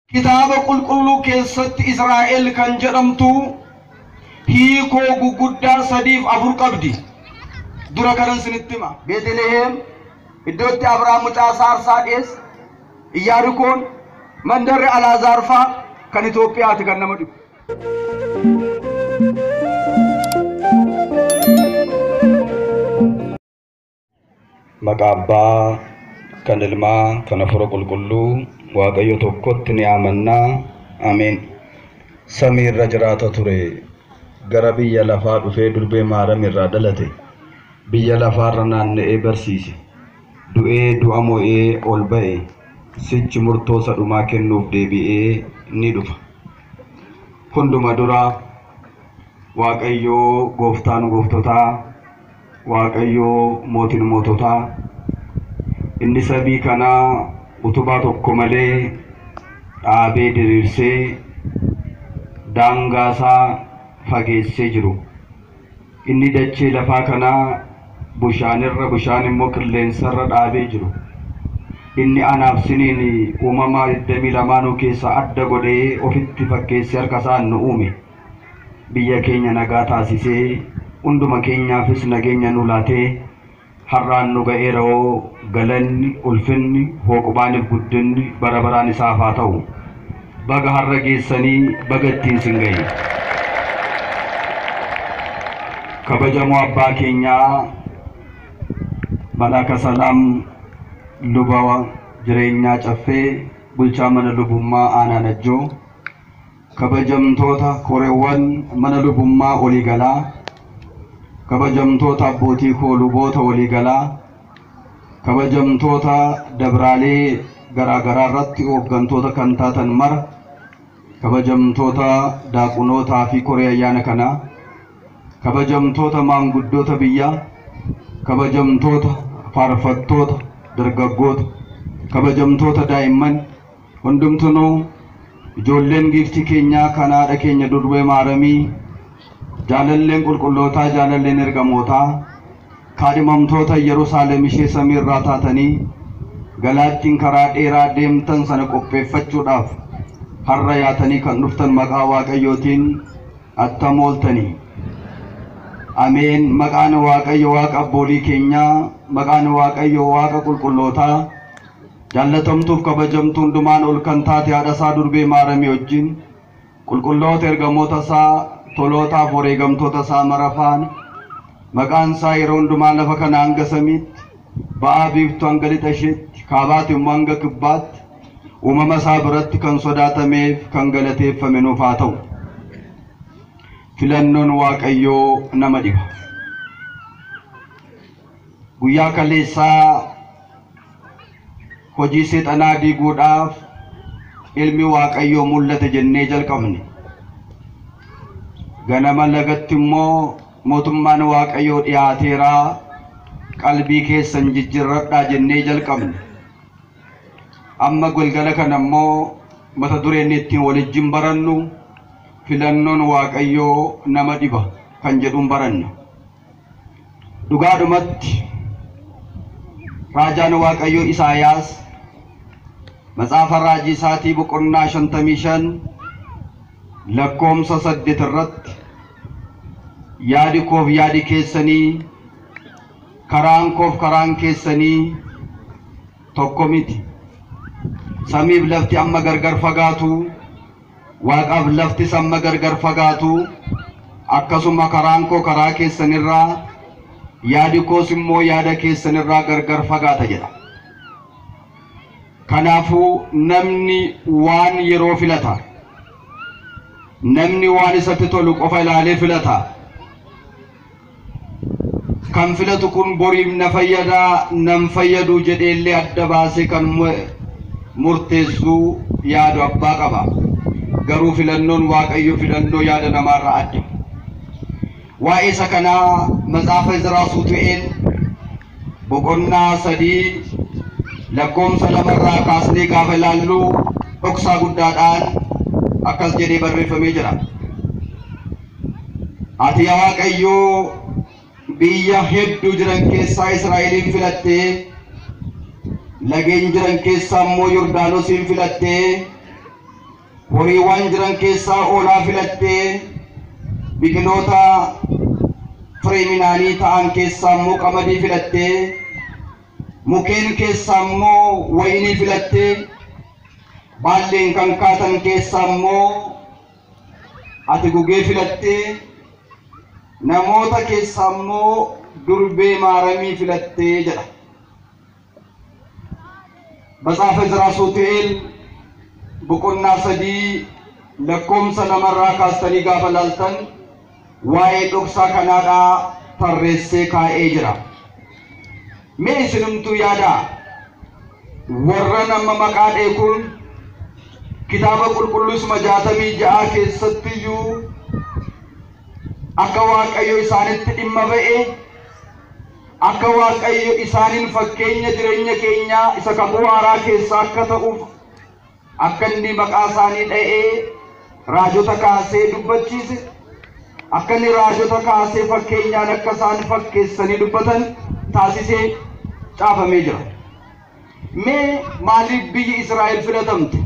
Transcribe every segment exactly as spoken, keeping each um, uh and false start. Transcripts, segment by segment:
كتاب قل قلو كيست إسرائيل كان جرمتو هيكو غوغودا صديف أفر قبدي دورا كرن سنتما بيتلهم إدوتي أبرام متاسار سادس إياركون مندر على زارفا كان إثيوبيا تكن نمدو مقابا كان الماء كان فرق القلو waaqayyo tokkotti ni amanna amen samii irra jiraata ture gara biyya lafaa dhufee durbee maaram irraa dhalate biyya lafaarra naanna'ee barsiise du'ee du'a mo'ee ol ba'e sichi murtoo sadhumaa kennuuf deebi'ee ni dhufa hunduma dura waaqayyo gooftaan gooftotaa waaqayyo mootiin moototaa inni sabii kanaa utubaa tokko malee dhaabee diriirsee daangaasaa fageessee jiru inni dachee lafaa kanaa bushaanirra bushaan immoo qilleensarra dhaabee jiru inni anaaf siniin uumamaa digdamii lamaanuu keessa adda godhee ofitti fakkeessee harka isaan nu uume biyya keenya nagaa taasisee hunduma keenyaafis nageenya nu laatee harraan nu ga'eeroo galanni ulfinni hooqubaaniif guddinni bara baraan isaaf haa ta'u baga harra geessanii baga ittiin sin ga'e kabajamoo abbaa keenyaa malaaka salaam lubawa jireenyaa caffee bulchaa mana lubummaa aanaa najjoo kabajamtoota koreewwan mana lubummaa waliigalaa kabajamtoota abbootii koo luboota waliigalaa kabajamtoota dabraalee garaagaraa irratti hooggantoota kan taatan mara kabajamtoota daaqunootaa fi koree ayyaana kanaa kabajamtoota maanguddoota biyyaa kabajamtoota faarfattoota dargaggoota kabajamtoota daa'imman hundumtunuu ijoolleen giiftii keenyaa kanaadha keenya durbee maaramii jaalalleen qulqullootaa jaalalleen ergamootaa kaadhimamtoota Yerusaalem ishee samiirraa taatanii galaattiin karaa dheeraa deemtan sana qopheeffachuudhaaf har'a yaatanii kan dhuftan maqaa waaqayyootiin attam ooltanii ameen maqaan waaqayyo waaqa abboolii keenyaa maqaan waaqayyo waaqa qulqullootaa jaallatamtuuf kabajamtuu hundumaan ol kan taate haadha isaa durbee maaramii wajjin qulqulloota ergamoota isaa tolootaaf wareegamtoota isaa marafaan maqaan isaa yeroo hundumaa lafa kana hanga samiitti ba'aa biiftuu hanga lixa isheetti kaabaatti immoo hanga kibbaatti uumama isaa biratti kan sodaatameef kan galateeffame nuuf haa ta'u filannoon waaqayyoo nama dhiba guyyaa kaleessaa hojii seexanaa diiguudhaaf ilmi waaqayyoo mul'ate jennee jalqabne ganama lagatti immoo mootummaan waaqayyoo dhiyaateera qalbii keessan jijjiirradhaa jennee jalqabne amma galgala kana immoo mata dureen ittiin walijjin barannu filannoon waaqayyoo nama dhiba kan jedhuun baranna dhugaadhumatti raajaan waaqayyoo Isaayaas matsaafa raajii isaatii boqonnaa shantamii shan lakkoomsa saddeet irratti yaadi koof yaadi keessanii karaan koof karaan keessanii tokko miti samiif lafti amma gargar fagaatu waaqaaf lafti amma gargar fagaatu akkasuma karaan koo karaa keessanirraa yaadi koos immoo yaada keessanirraa gargar fagaata jedha kanaafuu namni waan yeroo filata namni waan isatti tolu qofa ilaalee filata kan filatu kun boriif na fayyadaa nam fayyadu jedheellee adda baasee kan murteessu yaadu abbaa qaba garuu filannoon waaqayyo filannoo yaada namaarraa adda waa'ee isa kanaa matsaafa Izraa Sutu'eel boqonnaa sadii lakkoomsa lamarraa kaasnee gaafa ilaallu dhoksaa guddaadhaan akkas jedhee barreeffamee jira ati yaa waaqayyoo biyya hedduu jiran keessaa Israa'eliin filattee lageen jiran keessaa immoo Yordaanosiin filattee horiiwwan jiran keessaa oolaa filattee biqiloota firii midhaanii ta'an keessaa immoo qamadii filattee mukeen keessaa immoo wayinii filattee baalleen kan kaatan keessaa immoo ati gugee filattee namoota keessaa immoo durbee maaramii filattee jedha. Batsaafa Izraa Suutu'eel boqonnaa sadii lakkoomsa lamarraa kaastanii gaafa laaltan waa'ee dhoksaa kanaadhaa tarreessee kaa'ee jira. Mee isinumtuu yaadaa warra nama maqaa dheekuun kitaaba qulqulluusuma jaatamii ja'a keessattiyyuu akka Waaqayyo isaanitti dhimma ba'e akka Waaqayyo isaaniin fakkeenya jireenya keenyaa isa kakuu haaraa keessaa akka ta'uuf akka inni maqaa isaanii dha'ee raajota kaasee dubbachiise akka inni raajota kaasee fakkeenyaan akka isaan fakkeessanii dubbatan taasisee caafamee jira. Mee maaliif biyyi Israa'el filatamte?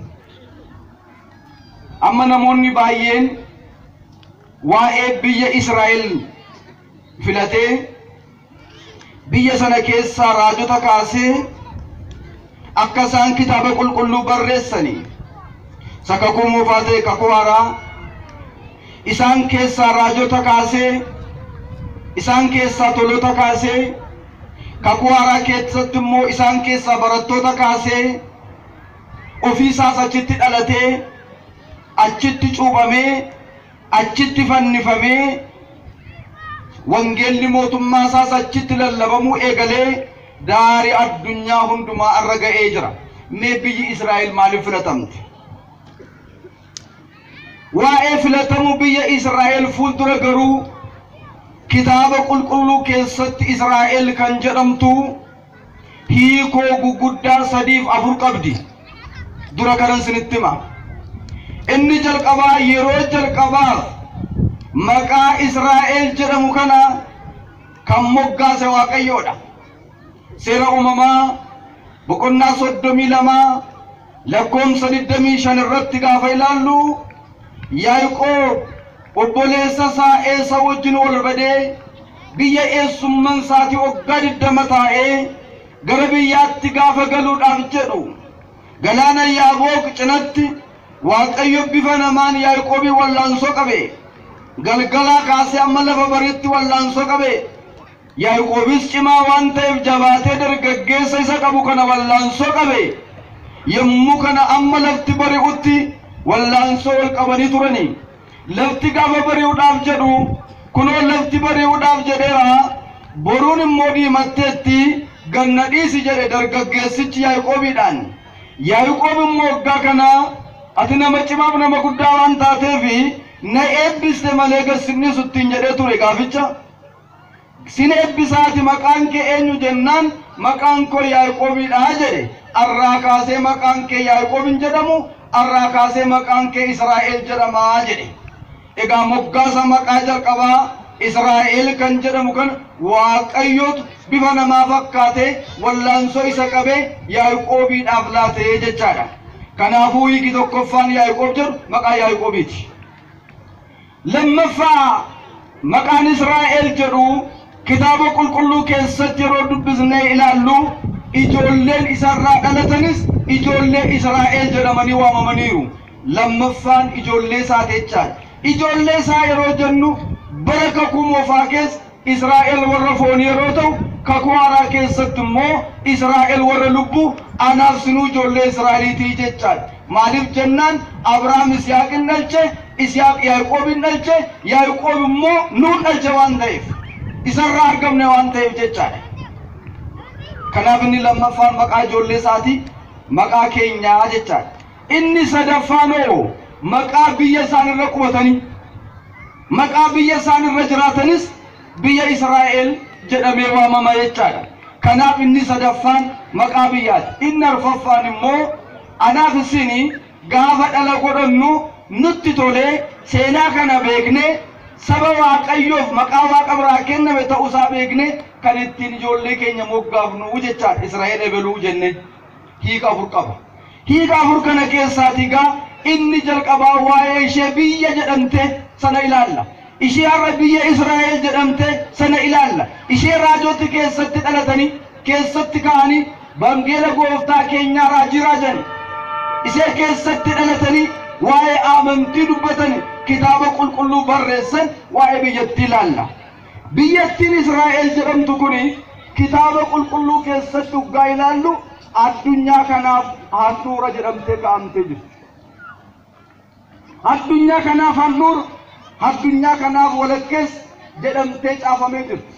Amma namoonni baay'een waa'ee biyya Israa'el filatee biyya sana keessaa raajota kaasee akka isaan kitaaba qulqulluu barreessanii kakuu moofaa ta'e kakuu haaraa isaan keessaa raajota kaasee isaan keessaa tolota kaasee kakuu haaraa keessatti immoo isaan keessaa barattoota kaasee ofii isaas achitti dhalatee achitti cuuphamee achitti fannifamee wangeelli mootummaa isaas achitti lallabamuu eegalee daarii addunyaa hundumaa irra ga'ee jira. Mee biyyi Israa'el maaliif filatamte? Waa'ee filatamuu biyya Israa'el fuuldura garuu kitaaba qulqulluu keessatti Israa'el kan jedhamtu hiikoo guguddaa sadiif afur qabdi. Dura kanan isinitti hima. Inni jalqabaa yeroo jalqabaaf maqaa Israa'el jedhamu kana kan moggaase Waaqayyoodha. Seera uumamaa boqonnaa soddomii lama lakkoomsa digdamii shan irratti gaafa ilaallu Yaaqoob obboleessa isaa Esaw wajjin wal badee biyya eessummaan isaatii waggaa digdama taa'ee gara biyyaatti gaafa galuudhaaf jedhu galaana Yaaboq cinatti Waaqayyo bifa namaan Yaaqoobii wallaansoo qabe. Galgalaa kaasee amma lafa bariitti wallaansoo qabe. Yaaqoobis cimaa waan ta'eef jabaatee dargaggeessa isa qabu kana wallaansoo qabe. Yommuu kana amma lafti bari'utti wallaansoo wal qabanii turani. Lafti gaafa bari'uudhaaf jedhu kunoo lafti bari'uudhaaf jedheera boruun immoo diimatteetti ganna dhiisi jedhe dargaggeessichi Yaaqoobiidhaan. Yaaqoob immoo waggaa kana ati nama cimaaf nama guddaa waan taateefi na eebbiste malee gassinni suttiin jedhee ture gaaficha. Sin eebbisaati maqaan kee eenyu jennaan maqaan koo Yaaqoobiidha jedhe. Arraa kaasee maqaan kee Yaaqoobin jedhamu arraa kaasee maqaan kee Israa'el jedhamaa jedhe. Egaa moggaasa maqaa jalqabaa Israa'el kan jedhamu kan Waaqayyootu bifa namaa fakkaatee wallaansoo isa qabee Yaaqoobiidhaaf laatee jechaadha. Kanaafuu hiiki tokkoffaan Yaaqoob jedhu maqaa Yaaqoobiiti. Lammaffaa maqaan Israa'el jedhu kitaaba qulqulluu keessatti yeroo dubbisnee ilaallu ijoolleen isarraa dhalatanis ijoollee Israa'el jedhamanii waamamaniiru. Lammaffaan ijoollee isaa jechaadha. Ijoollee isaa yeroo jennu bara kakuu moofaa keessa Israa'el warra foonii yeroo ta'u kakuu haaraa keessatti immoo Israa'el warra lubbuu anaaf sinuu ijoollee Israa'eliitii jechaadha. Maaliif jennaan Abrahaam Isiyaaqin dhalche, Isiyaaq Yaaqoobin dhalche, Yaaqoob immoo Nuun dhalche waan ta'eef isarraa argamne waan ta'eef jechaadha. Kanaaf inni lammaffaan maqaa ijoollee isaati maqaa keenyaa jechaadha. Inni sadaffaanoo maqaa biyya isaan irra qubatanii maqaa biyya isaan irra jiraatanis biyya Israa'el jedhamee waamama jechaadha. Kanaaf inni sadaffaan maqaa biyyaati. Inni arfaffaan immoo anaaf isinii gaafa dhala godhannu nutti tolee seenaa kana beeknee saba Waaqayyoof maqaa Waaqa biraa kenname ta'uusaa beeknee kan ittiin ijoollee keenya moggaafnu jechaadha. Israa'el ebeluu jenne hiika afur qaba. Hiika afur kana keessaatii gaa inni jalqabaa waa'ee ishee biyya jedhamte sana ilaalla. Ishee har'a biyya Israa'el jedhamte sana ilaalla. Ishee raajota keessatti dhalatanii keessatti ka'anii wangeela gooftaa keenyaa raajii raajani. Ishee keessatti dhalatanii waa'ee amantii dubbatanii kitaaba qulqulluu barreessan waa'ee biyyattii ilaalla. Biyyattiin Israa'el jedhamtu kuni kitaaba qulqulluu keessatti uggaa ilaallu addunyaa kanaaf handhuura jedhamtee kaa'amtee jirti. Addunyaa kanaaf handhuura, addunyaa kanaaf walakkeessa jedhamtee caafamee jirti.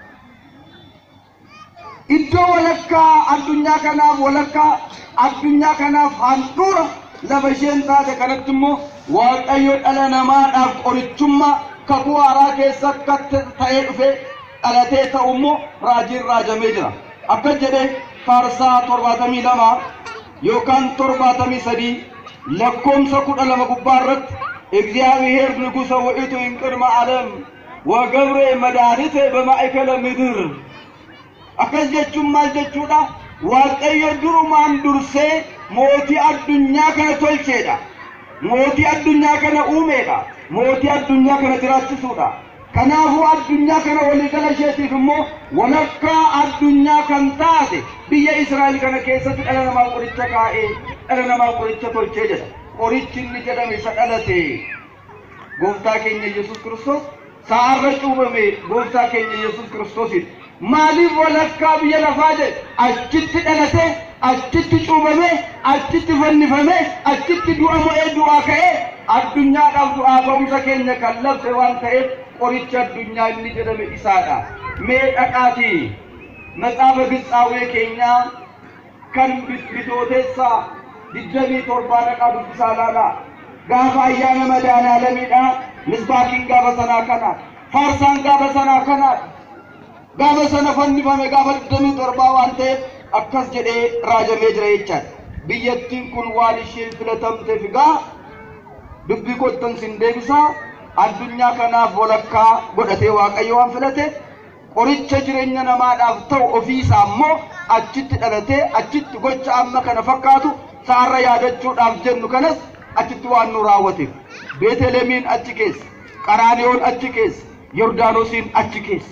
Iddoo walakkaa addunyaa kanaaf walakkaa addunyaa kanaaf handhuura lafa isheen taate kanatti immoo Waaqayyo dhala namaadhaaf qorichummaa kakuu haaraa keessatti ta'ee dhufee dhalatee ta'u immoo raajiin raajamee jira. Akkas jedhee Faarsaa torbaatamii lama yookaan torbaatamii sadii lakkoomsa kudha lama gubbaa irratti እግዚአብሔር ንጉሠ ውእቱ እምቅድመ ዓለም ወገብረ መድኃኒተ በማእከለ ምድር akkas jechuun maal jechuudha? Waaqayyo durumaan dursee mootii addunyaa kana tolcheedha. Mootii addunyaa kana uumeedha. Mootii addunyaa kana jiraachisuudha. Kanaafuu addunyaa kana waliigala isheetiif immoo walakkaa addunyaa kan taate biyya Israa'el kana keessatti dhala namaa qoricha kaa'ee dhala namaa qoricha tolchee jedha. Qorichi inni jedhame isa dhalate gooftaa keenya Yesuus Kiristoos sa'arra cuubame gooftaa keenya Yesuus Kiristoosidha. Maaliif walakkaa biyya lafaa jedhe? Achitti dhalate, achitti cuubame, achitti fannifame, achitti du'a mo'ee du'aa ka'ee addunyaadhaaf du'aa ba'umsa keenya kan labse waan ta'eef qoricha addunyaa inni jedhame isaadha. Mee dhaqaatii maxaafa Gibxaawee keenyaa kan bitooteessaa digdamii torbaa dhaqaa dubbisaa laala. Gaafa ayyaana madaalaalamiidha. Misbaakiin gaafa sanaa kana, faarsaan gaafa sanaa kana. Gaafa sana fannifame gaafa digdamii torbaa waan ta'eef akkas jedhee raajamee jira jechaadha. Biyyattiin kun waan isheen filatamteef egaa dubbii kottan sin deebisaa addunyaa kanaaf walakkaa godhatee Waaqayyo waan filateef qoricha jireenya namaadhaaf ta'u ofiisaa immoo achitti dhalatee achitti gocha amma kana fakkaatu sa'arra yaadachuudhaaf jennu kanas achitti waan nu raawwateef Beetelemiin achi keessa, Qaraaniyoon achi keessa, Yordaanosiin achi keessa.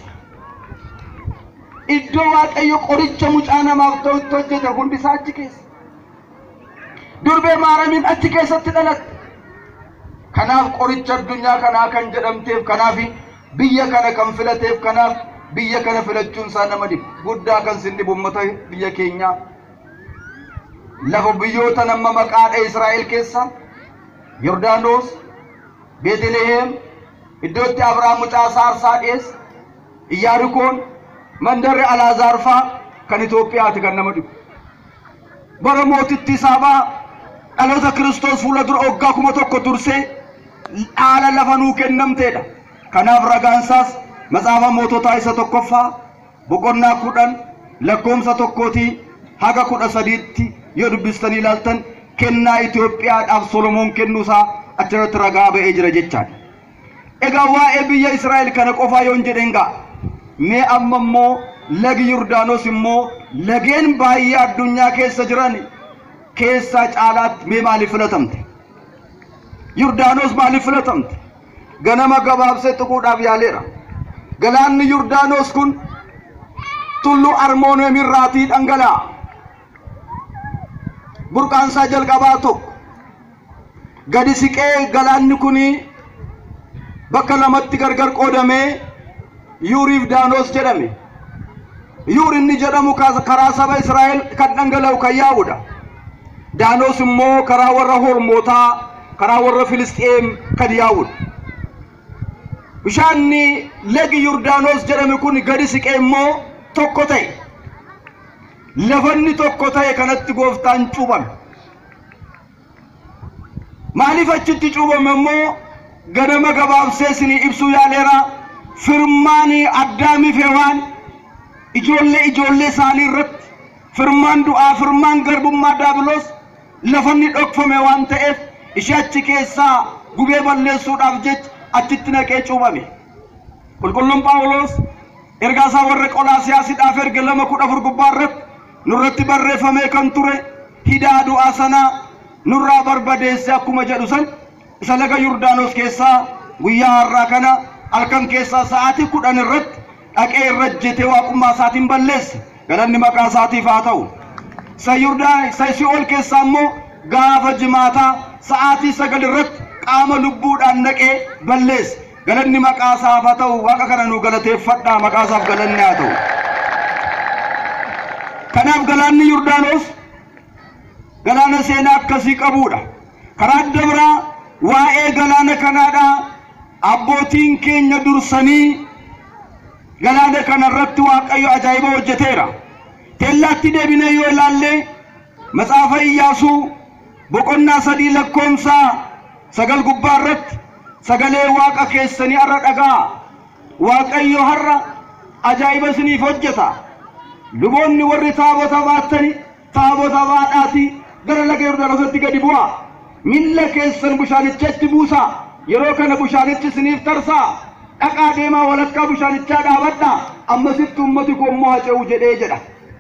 Iddoo Waaqayyo qoricha mucaa namaaf ta'utti hojjete hundi isaa achi keessa. Durbee Maaramiin achi keessatti dhalatte. Kanaaf qoricha addunyaa kanaa kan jedhamteef kanaaf biyya kana kan filateef kanaaf biyya kana filachuun isaa nama dhibu. Guddaa kan sin dhibu uummata biyya keenyaa. Lafa biyyoota nama maqaadha Israa'el keessa Yordaanos, Beetlehem, iddootti Abrahaam mucaa saarsaa dhiyeesse, Iyaarikoon, mandarri Alaazaar fa'aa kan Itoophiyaati kan nama dhibu. Bara mootitti Saabaa dhaloota Kiristoos fuula dura waggaa kuma tokko dursee dhaala lafa nuu kennamteedha. Kanaaf ragaansaas maxaafa moototaa isa tokkoffaa boqonnaa kudhan lakkoomsa tokkootii haga kudha sadiitti yoo dubbistanii ilaaltan kennaa Itoophiyaadhaaf Solomoon kennuusaa achirratti ragaa ba'ee jira jechaadha. Egaa waa'ee biyya Israa'el kana qofaa yoon jedhen gaa mee amma immoo lagi Yordaanos immoo lageen baay'ee addunyaa keessa jiran keessaa caalaatti mee maaliif filatamte? Yordaanos maaliif filatamte? Ganama gabaabsee tuquudhaaf yaaleera. Galaanni Yordaanos kun tulluu Armooniyeem irraatii dhangala'a. Burqaansaa jalqabaa tokko gadi siqee galaanni kun bakka lamatti gargar qoodamee Yuuriif Daanos jedhame. Yuuri inni jedhamu karaa saba Israa'el kan dhangala'u kan yaa'udha. Daanos immoo karaa warra Hormootaa, karaa warra Filisxeem kan yaa'udha. Bishaanni lagi Yordaanos jedhame kun gadi siqee immoo tokko ta'e. Lafanni tokko ta'e kanatti gooftaan cuubame. Maaliif achitti cuubame immoo ganama gabaabsee isinii ibsuu yaaleera. Firmaani Addaamii fi Hewaan ijoollee ijoollee isaanii irratti firmaan du'aa firmaan garbummaa Daabiloos lafanni dhokfame waan ta'eef ishee achi keessaa gubee balleessuudhaaf jecha achitti naqee cuubame. Qulqulluun Phaawulos ergaa isaa warra Qolaasiyaasiidhaaf erga lama kudha afur gubbaa irratti nurratti barreeffamee kan ture hidaa du'aa sanaa nurraa barbadeesse akkuma jedhu san isa laga Yordaanos keessaa guyyaa har'aa kana halkan keessaa sa'aatii kudhan irratti dhaqee irra ejjetee waaqummaa isaatiin balleesse. Galanni maqaa isaatiif haa ta'u. Isa Yordaan isa Si'ool keessaa immoo gaafa jimaataa sa'aatii sagal irratti qaama lubbuudhaan dhaqee balleesse. Galanni maqaa isaaf haa ta'u. Waaqa kana nu galateeffadhaa, maqaa isaaf galanni haa ta'u. Kanaaf galaanni Yordaanos galaana seenaa akkasii qabuudha. Karaa adda biraa waa'ee galaana kanaadhaa abbootiin keenya dursanii galaana kana irratti Waaqayyo ajaa'iba hojjeteera. Teellaatti deebinee yoo ilaalle Matsaafa Iyyaasuu boqonnaa sadii lakkoomsa sagal gubbaa irratti sagalee Waaqa keessanii har'a dhagaa. Waaqayyo har'a ajaa'iba isiniif hojjeta. Luboonni warri taabota baatanii taabota baadhaati gara laga Yordaanositti gadi bu'aa. Miilla keessan bishaanichatti buusaa. Yeroo kana bishaanichi isiniif tarsaa. Dhaqaa deemaa walakkaa bishaanichaa dhaabadhaa. Ammasitti ummati koo immoo haca'u jedhee jedha.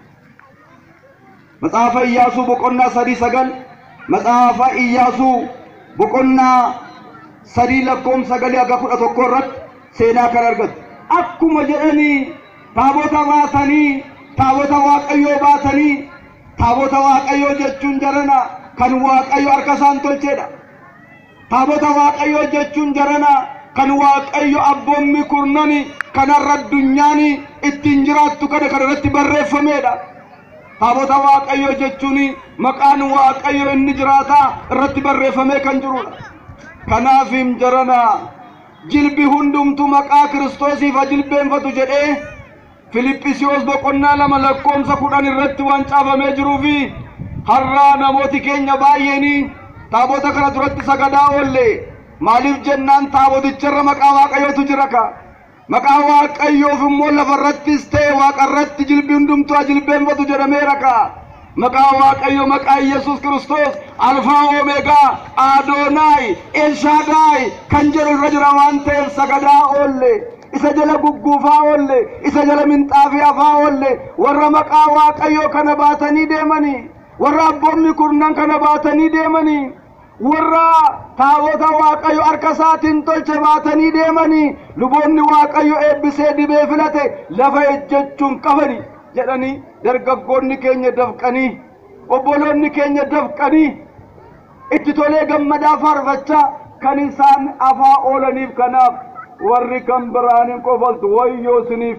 Matsaafa Iyyaasuu boqonnaa sadii sagal Matsaafa Iyyaasuu boqonnaa sadii lakkoomsa sagalii hanga kudha tokko irratti seenaa kan argatu. Akkuma jedhanii taabota baatanii taabota Waaqayyoo baatanii taabota Waaqayyoo jechuun jarana kan Waaqayyo harka isaan tolchedha. Taabota Waaqayyoo jechuun jarana kan Waaqayyo abboommi kurnani kanarra addunyaani ittiin jiraattu kana kanarratti barreeffamedha. Taabota Waaqayyo jechuun maqaan Waaqayyo inni jiraata irratti barreeffamee kan jirudha. Kanaafim jarana jilbi hundumtu maqaa Kiristoosiif jilbeenfatu jedhee Filiphisiyoos boqonnaa lama lakkoomsa kudhan irratti waan caafamee jiruufi har'aa namooti keenya baay'een taabota kana duratti sagadaa oolle. Maaliif jennaan taaboticharra maqaa Waaqayyootu jira ka. Maqaa Waaqayyoof immoo lafarrattis ta'e waaqarratti jilbi hundumtu jilbeenfatu jedhameera ka. Maqaa Waaqayyo maqaa Yesuus Kiristoos Alfaa Omeegaa Adoonaay Elshaadaay kan jedhu irra jira waan ta'eef sagadaa oolle. Isa jala gugguufaa oolle. Isa jala minxaafii afaa oolle. Warra maqaa Waaqayyoo kana baatanii deemanii. Warra abboommi kurnan kana baatanii deemanii. Warra taabota Waaqayyo harka isaatiin tolche baatanii deemanii. Luboonni Waaqayyo eebbisee dibee filate lafa ejjechuun qabani jedhanii dargaggoonni keenya dafqanii obboloonni keenya dafqanii itti tolee gammadaa faarfachaa kan isaan afaa oolaniif. Kanaaf warri kan biraaniin qofaltu wayyoo isiniif.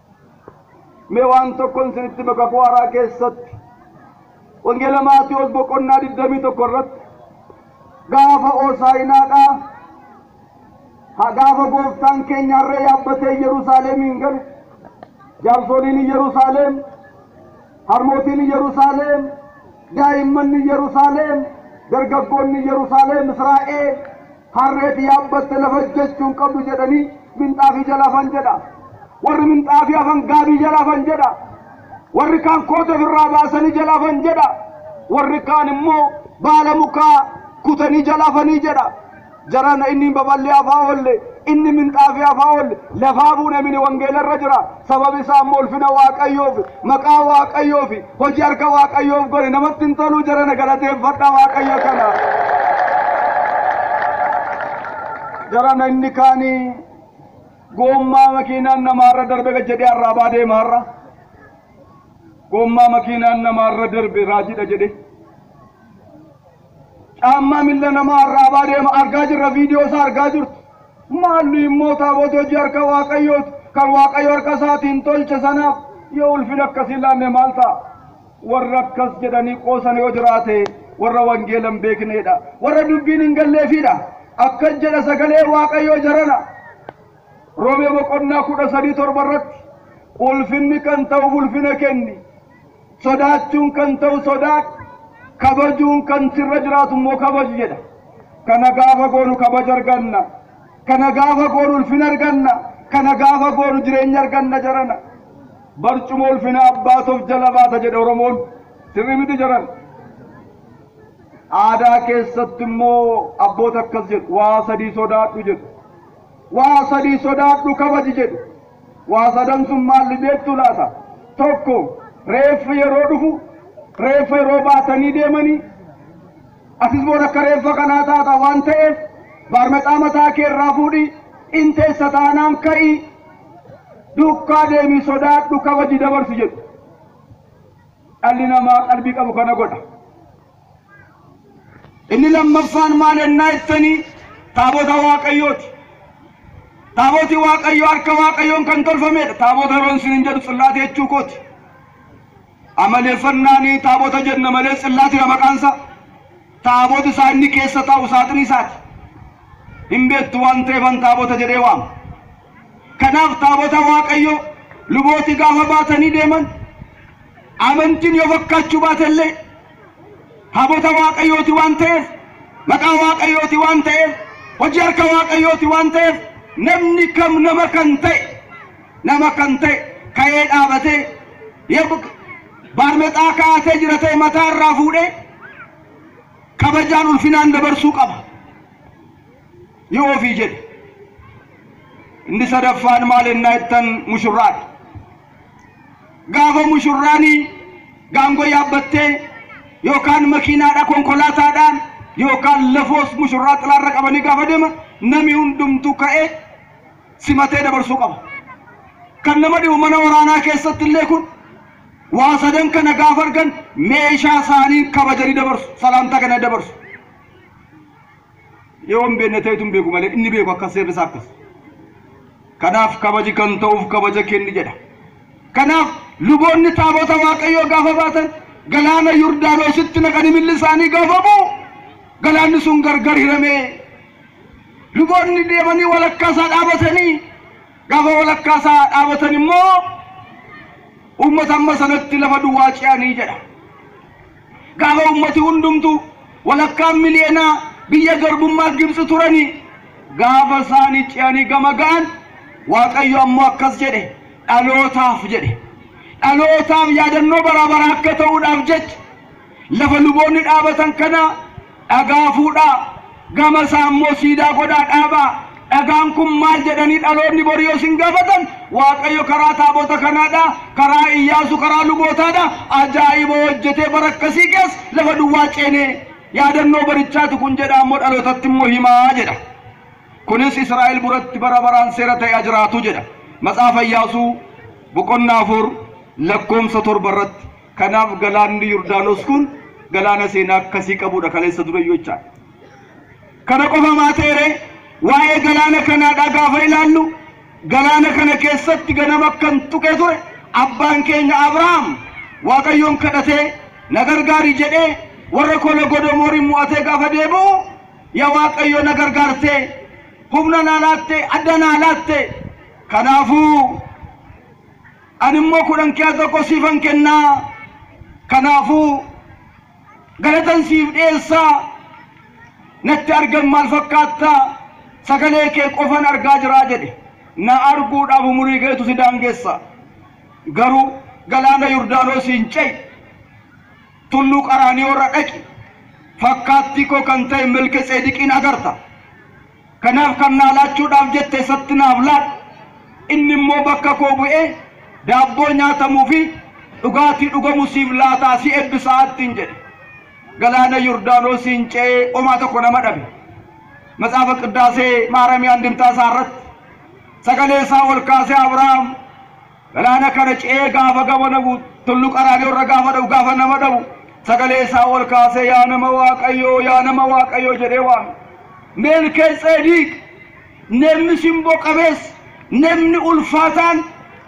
Mee waan tokkoon isinitti maka Haaraa keessatti wangeela Maatiyos boqonnaa digdamii tokko irratti gaafa Hoosaa'inaadhaa gaafa gooftaan keenya harree yaabbatee Yerusaalemiin galu jaarsoliin Yerusaalem, harmootiin Yerusaalem, daa'imman Yerusaalem, dargaggoonni Yerusaalem, Israa'el harreeti yaabbatte lafa jechuun qabdu jedhanii minxaafii jala hafan jedha. Warri minxaafii hafan gaabii jala hafan jedha. Warri kaan koota ofirraa baasanii jala hafan jedha. Warri kaan immoo baala mukaa kutanii jala hafanii jedha. Jarana inni babal'ee hafaa oolle, inni minxaafii hafaa oolle, lafaa buune mini wangeela irra jira. Sababi isaa immoo ulfina Waaqayyoof, maqaa Waaqayyoof, hojii harka Waaqayyoof godhe namatti hin tolu. Jarana galateeffadhaa Waaqayyo kana. Jarana inni kaanii gommaa makiinaan namaarra darbe jedhee arraabaa deema har'a. Gommaa makiinaan namaarra darbe raajidha jedhee. Amma milla nama arraabaa deema argaa jirra, viidiyoo isaa argaa jirtu. Maalli immoo taabota hojii harka Waaqayyooti kan Waaqayyo harka isaatiin tolche sanaaf yoo ulfina akkasii laanne maal ta'a? Warra akkas jedhanii qoosan yoo jiraate warra wangeela hin beekneedha. Warra dubbiin hin galleefidha. Akkas jedha sagalee Waaqayyoo jarana. Roomee boqonnaa kudha sadii torba irratti ulfinni kan ta'u ulfina kenni. Sodaachuun kan ta'u sodaadhu. Kabajuun kan sirra jiraatu immoo kabaju jedha. Kana gaafa goonu kabaja arganna. Kana gaafa goonu ulfina arganna. Kana gaafa goonu jireenya arganna jarana. Barcuma ulfina abbaatuuf jala baata jedha Oromoon. Sirrii miti jaran. Aadaa keessatti immoo abboota akkas jedhu. Waa sadii sodaadhu jedhu. Waa sadii sodaadhu kabaji jedhu. Waa sadan sun maalli beektu laata? Tokko reeffi yeroo dhufu reeffa yeroo baatanii deemanii atis boona kareeffa kanaa taata waan ta'eef baarmexaa mataa kee irraa fuudhi inteessa taanaan ka'i dukkaa deemi sodaadhu kabaji dabarsi jedhu dhalli namaa qalbii qabu kana godha. inni lammaffaan maal ennaa jettanii taabota waaqayyooti. taaboti waaqayyo harka waaqayyoon kan tolfamedha. taabota yeroon isin jedhu tsillaate jechuu kooti. amaleeffannaanii taabota jenna malee tsillaate maqaansa taaboti isaa inni keessa taa'u saaxinii isaati. hin beektu waan ta'eefan taabota jedhee waama. kanaaf taabota waaqayyo lubooti gaafa baatanii deeman amantiin yoo fakkaachuu baatellee taabota waaqayyooti waan ta'eef maqaa waaqayyooti waan ta'eef hojii harka waaqayyooti waan ta'eef namni kam nama kan ta'e nama kan ta'e ka'ee dhaabatee yoo baarmexaa kaa'atee jira ta'e mataa irraa fuudhee kabajaan ulfinaan dabarsuu qaba yoo ofii jedhe. inni sadaffaan maal ennaa jettan mushurraadha. gaafa mushurraanii gaangoo yaabbattee yookaan makiinaadha konkolaataadhaan yookaan lafoos mushurraa xilaarra qabanii gaafa deeman namni hundumtuu ka'ee simatee dabarsuu qaba. kan nama dhibu mana waraanaa keessatti illee kun waa sadan kana gaafa argan meeshaa isaanii kabajanii dabarsu salaamtaa kana dabarsu. yoo hin beekne ta'etu hin beeku malee inni beeku akkas seerrisaa akkas. kanaaf kabaji kan ta'uuf kabaja kenni jedha. kanaaf luboonni taabota waaqayyoo gaafa baatan galaana Yordaanositti naqanii milli isaanii gaafa bu'u galaanni sun gargar hiramee luboonni deemanii walakkaa isaa dhaabatanii gaafa walakkaa isaa dhaabatan immoo ummata amma sanatti lafa duwwaa ce'anii jedha. gaafa ummati hundumtu walakkaan miliyeenaa biyya garbummaa Gibxi turanii gaafa isaanii ce'anii gama ga'an waaqayyo ammoo akkas jedhe dhalootaaf jedhe dhalootaaf yaadannoo bara bara akka ta'uudhaaf jecha lafa luboonni dhaabatan kana dhagaa fuudhaa gama isaa ammoo siidaa godhaa dhaabaa. dhagaan kun maal jedhanii dhaloonni borii yoo sin gaafatan waaqayyo karaa taabota kanaadha karaa Iyyaasu karaa lubootaadha ajaa'iba hojjetee bara akkasii keessa lafa duwwaa ceenee yaadannoo barichaati kun jedha ammoo dhalootatti immoo himaa jedha. kunis Israa'el biratti bara baraan seera ta'ee jiraatu jedha matsaafa Iyyaasuu boqonnaa afur lakkoomsa torba irratti. kanaaf galaanni Yordaanos kun galaana seenaa akkasii qabudha kaleessa durayyuu jecha. kana qofa maa ta'e waa'ee galaana kanaadha gaafa ilaallu galaana kana keessatti ganama kan tuqee ture abbaan keenya Abrahaam waaqayyoon kadhatee na gargaari jedhee warra kola godomoorii mo'atee gaafa deebi'u yaa waaqayyo na gargaartee humna naa laattee adda naa laattee kanaafuu ani immoo kudhan kee tokko siifan kennaa kanaafuu galatan siif dhiyeessaa natti argan maal fakkaattaa sagalee kee qofan argaa jiraa jedhe. na arguudhaaf umurii keetu si daangeessa garuu galaana Yordaanos hin ce'i tulluu Qaraaniyooo irra dhaqi fakkaattii koo kan ta'e Melkiseedeqiin agarta. kanaaf kan naa laachuudhaaf jette isatti naaf laadhu inni immoo bakka koo bu'ee daabboo nyaatamuu fi dhugaatii dhugamu siif laataa si eebbisaa ittiin jedhe. galaana Yordaanos hin ce'ee homaa tokko nama dhabe. matsaafa qiddaasee maaramii andimtaa isaa irratti sagalee isaa ol kaasee Abrahaam galaana kana ce'ee gaafa gama dhabu tulluu Qaraaniyooo irra gaafa dhabu gaafa nama dhabu sagalee isaa ol kaasee yaa nama waaqayyoo yaa nama waaqayyoo jedhee waame. Melkiseedeq namni simboo qabees namni ulfaataan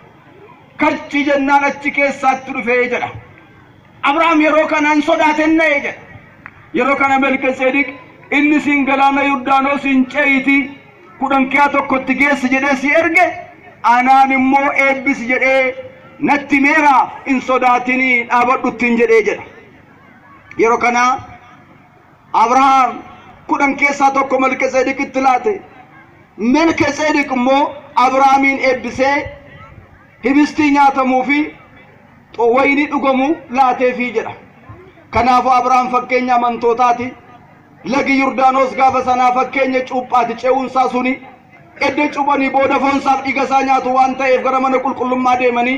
kachi jennaan achi keessaatti dhufee jedha. Abrahaam yeroo kana hin sodaatenne jedha. yeroo kana Melkiseedeq inni sin galaana Yordaanos hin ce'iti kudhan kee tokkotti geessi jedhee si erge anaan immoo eebbisi jedhee natti meera hin sodaatinii dhaabadhuttiin jedhee jedha. yeroo kana Abrahaam kudhan keessaa tokko Melkiseedeqitti laate. Melkiseedeq immoo Abrahaamin eebbisee hibistii nyaatamuu fi wayinii dhugamuu laateefii jedha. kanaafuu Abrahaam fakkeenya amantootaati. lagi Yordaanos gaafa sanaa fakkeenya cuuphaati ce'uunsaa suni edda cuphanii booda foonsaaf dhiiga isaa nyaatu waan ta'eef gara mana qulqullummaa deemanii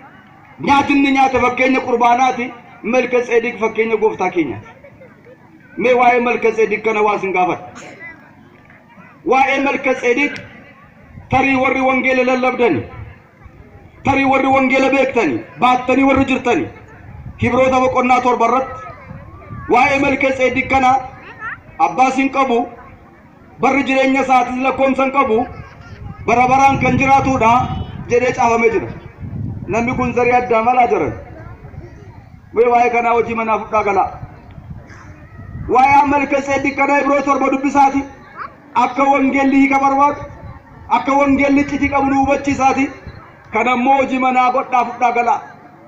nyaatinni nyaate fakkeenya qurbaanaati. Melkiseedeq fakkeenya gooftaa keenyaati. mee waa'ee Malka Tseediq kana waa sin gaafadha. Waa'ee Malka Tseediq tarii warri wangeela lallabdani, tarii warri wangeela beektani, baattanii warri jirtani Kibroota boqonnaa torba irratti waa'ee Malka Tseediq kana abbaa sin qabu, barri jireenya isaatis lakkoomsa hin qabu, bara baraan kan jiraatudha jedhee caafamee jira. Namni kun zarii addaa malaa jiran. Mee waa'ee kanaa hojii manaa fudhaa galaa. Waa'ee Malka Tseediq kana Ibroota torba dubbisaati. Akka wangeelli hiika barbaadu, akka wangeelli iccitii qabu nu hubachiisaati. Kana immoo hojii manaa godhaa fudhaa galaa.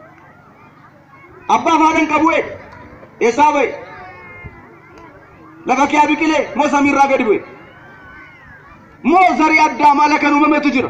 Abbaa faadhan qabu eessaa bahe? Lafa kee biqilee moo samiirraa gadi bu'e? Moo zarii addaa mala kan uumametu jira?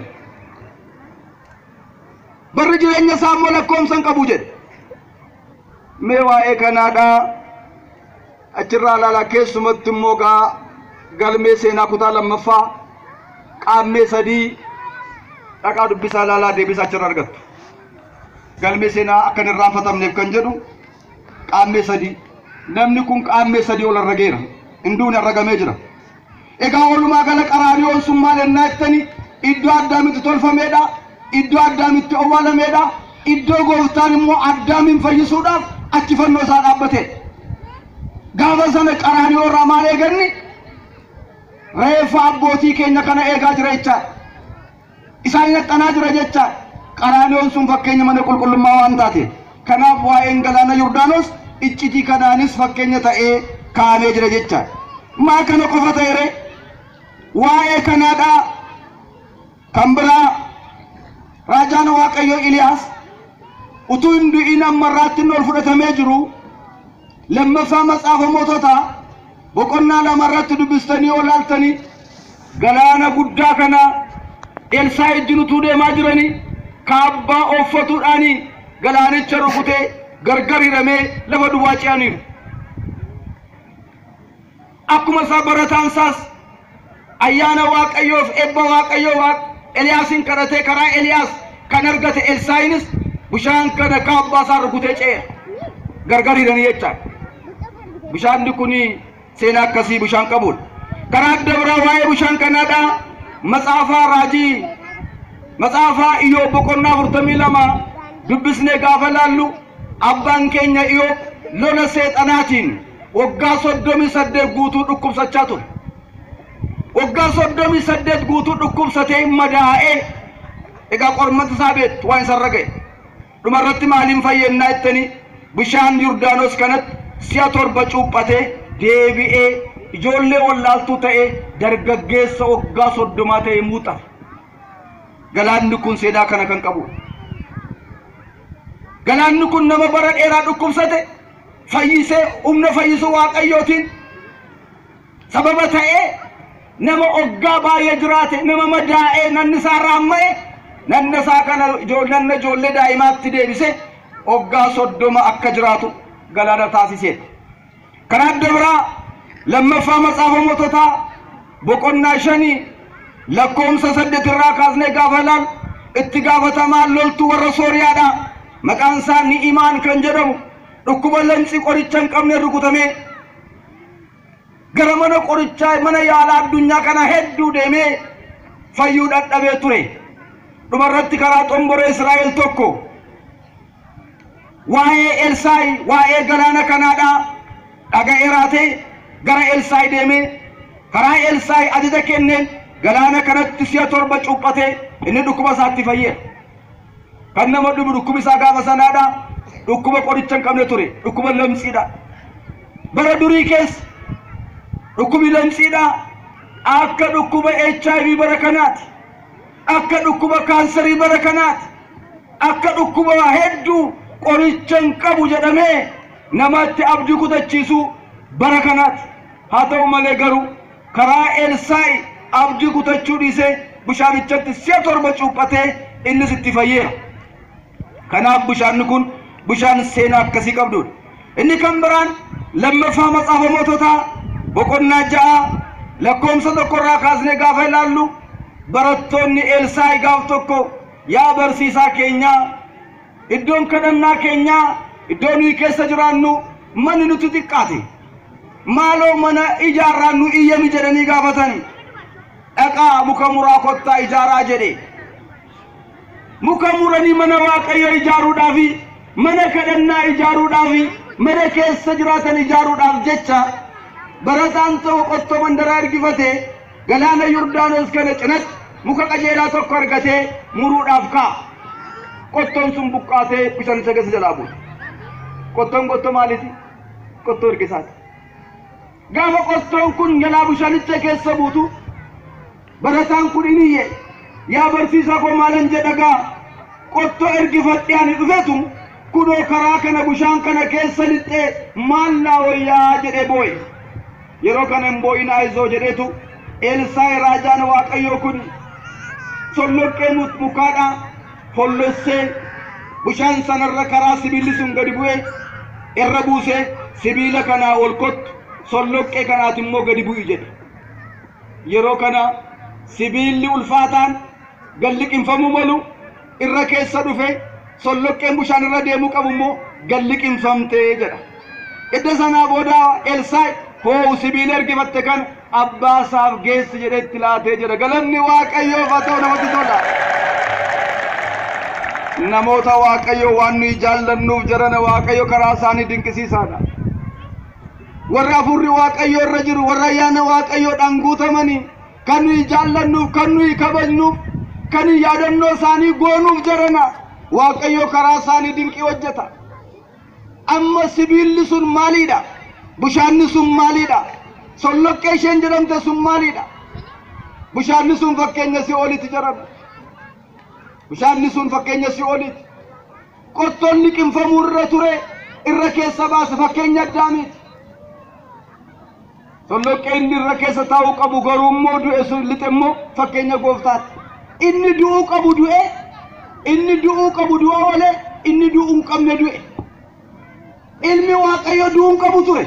Barri jireenya isaa immoo lakkoomsa hin qabu jedhe. Mee waa'ee kanaadhaa achirraa ilaalaa keessumatti immoo gaa galmee seenaa kutaa lammaffaa qaammee sadii dhaqaa dubbisaa ilaalaa deebisaa achirra argattu. Galmee seenaa akkan irraanfatamneef kan jedhu qaammee sadii. Namni kun qaammee sadii ol arrageera. Hinduun arragamee jira. Egaa walumaa gala Qaraaniyoon sun maal ennaa jettani iddoo Addaamitti tolfameedha, iddoo Addaamitti owwaalameedha, iddoo gooftaan immoo Addaamin fayyisuudhaaf achi fannoo isaa dhaabbate. Gaafa sana Qaraaniyoo irraa maal eeganni? Reeffa abbootii keenya kana eegaa jira jechaadha. Isaan nyaxxanaa jira jechaadha. Qaraaniyoon sun fakkeenya mana qulqullummaa waan taate. Kanaaf waa'een galaana Yordaanos iccitii kanaanis fakkeenya ta'ee kaa'amee jira jechaadha. Maa kana qofa ta'ere waa'ee kanaadhaa kan biraa raajaan Waaqayyoo Iliyaas utuu hin du'in ammarraatti ol fudhatamee jiru lammaffaa Matsaafa Moototaa boqonnaa lamarratti dubbistanii ol ilaaltanii galaana guddaa kana Elsaa'i wajjin utuu deemaa jiranii kaabbaa uffatuudhaanii galaanicha rukutee gargar hiramee lafa duwwaa ce'aniiru. Akkuma isaa barataan isaas ayyaana Waaqayyoof eebba Waaqayyoo Waaq Eliyaasin kadhatee karaa Eliyaas kan argate Elsaa'inis bishaan kana kaabbaa isaa rukutee ce'e gargar hiranii jechaadha. Bishaanni kun seenaa akkasii bishaan qabudha. Karaa adda biraa waa'ee bishaan kanaadhaa Matsaafaa Raajii Matsaafaa Iyyoob boqonnaa afurtamii lama dubbisnee gaafa laallu abbaan keenya Iyyoob lola seexanaatiin waggaa soddomii saddeet guutuu dhukkubsachaa ture. Waggaa soddomii saddeet guutuu dhukkubsatee madaa'ee egaa qormata isaa beektu waan isa irra ga'e. Dhumarratti maaliin fayyannaa jettanii bishaan Yordaanos kanatti si'a torba cuuphatee deebi'ee ijoollee wallaaltuu ta'ee dargaggeessa waggaa soddomaa ta'ee muuxafe. Galaanni kun seenaa kana kan qabu. Galaanni kun nama bara dheeraa dhukkubsate fayyisee humna fayyisuu Waaqayyootiin sababa ta'ee nama waggaa baay'ee jiraate nama madaa'ee nanni isaa raamma'e nanni isaa kana ijoollee ijoollee daa'imaatti deebise waggaa soddoma akka jiraatu galaana taasiseeti. Karaa adda biraa lammaffaa Matsaafa Moototaa boqonnaa shanii lakkoomsa saddeet irraa kaasnee gaafa ilaallu itti gaafatamaan loltuu warra Sooriyaadha. Maqaan isaa Ni'imaan kan jedhamu dhukkuba lamxii qoricha hin qabne rukutamee gara mana qorichaa mana yaalaa addunyaa kana hedduu deemee fayyuu dadhabee ture. Dhumarratti karaa xomboree Israa'el tokko waa'ee Elsaa'i waa'ee galaana kanaadhaa dhaga'eeraatee gara Elsaa'i deemee karaa Elsaa'i ajaja kenneen galaana kanatti si'a torba cuuphatee inni dhukkuba isaatti fayyeera. Kan nama dhubu dhukkubi isaa gaafa sanaadhaa dhukkuba qoricha hin qabne ture dhukkuba lamxiidha. Bara durii keessa dhukkubi lamxiidha akka dhukkuba H I V bara kanaati, akka dhukkuba kaansarii bara kanaati, akka dhukkuba hedduu qoricha hin qabu jedhamee namatti abdii kutachiisu bara kanaati. Haa ta'u malee garuu karaa Elsaa'i abdii kutachuu dhiisee bishaanichatti si'a torba cuuphatee innis itti fayyeera. Kanaaf bishaanni kun bishaan seenaa akkasii qabdudha. Inni kan biraan lammaffaa Matsaafa Moototaa boqonnaa ja'a lakkoomsa tokko irraa kaasnee gaafa ilaallu barattoonni Elsaa'i gaaf tokko yaa barsiisaa keenyaa iddoon kadhannaa keenyaa iddoon nuyi keessa jiraannu manni nuti xiqqaate maaloo mana ijaarraa nu iyyami jedhanii gaafatani dhaqaa muka muraa kottaa ijaaraa jedhe muka muranii mana waaqayyo ijaaruudhaafi mana kadhannaa ijaaruudhaafi mana keessa jiraatan ijaaruudhaaf jecha barataan ta'u qottoo mandaraa ergifate galaana Yordaanos kana cinatti muka qajeelaa tokko argatee muruudhaaf ka'a qottoon sun buqqaatee bishaan isa keessa jalaa buute qottoon qottoo maaliiti qottoo ergisaati gaafa qottoon kun jalaa bishaanicha keessa buutu barataan kun iniyye yaa barsiisaa koo maalan jedhagaa qottoo ergifadhee ani dhufetu kunoo karaa kana bishaan kana keessa lixxee maal naa wayyaa jedhee boo'e yeroo kana hin boo'inaa izoo jedheetu Elsaa'i raajaan waaqayyoo kun solloqqee mukaadhaa hollessee bishaan sanarra karaa sibiilli sun gadi bu'ee irra buusee sibiila kanaa ol kottu solloqqee kanaati immoo gadi bu'i jedhe yeroo kana sibiilli ulfaataan galliqinfamuu malu irra keessa dhufe solloqqeen bishaan irra deemuu qabu immoo galliqinfamtee jedha edda sanaa booda Elsaa'i hoo sibiila ergifatte kan abbaasaaf geessi jedhe itti laatee jira galanni waaqayyoof haa ta'u namatti tola namoota waaqayyo waan nuyi jaallannuuf jarana waaqayyo karaa isaanii dinqisiisaadha warra afurri waaqayyo irra jiru warra ayyaana waaqayyoodhaan guutamanii kan nuyi jaallannuuf kan nuyi kabajnuuf kan yaadannoo isaanii goonuuf jarana waaqayyo karaa isaanii dinqii hojjeta amma sibiilli sun maaliidha bishaanni sun maaliidha solloqqee isheen jedhamte sun maaliidha bishaanni sun fakkeenya si'oolitti jedhama bishaanni sun fakkeenya si'oolitti qottoon liqinfamuu irra ture irra keessa baase fakkeenya addaamiiti solloqqee inni irra keessa taa'uu qabu garuu immoo du'e sun lixe immoo fakkeenya gooftaati inni du'uu qabu du'e inni du'uu qabu du'e oole inni du'uu hin qabne du'e ilmi waaqayyo du'uu hin qabu ture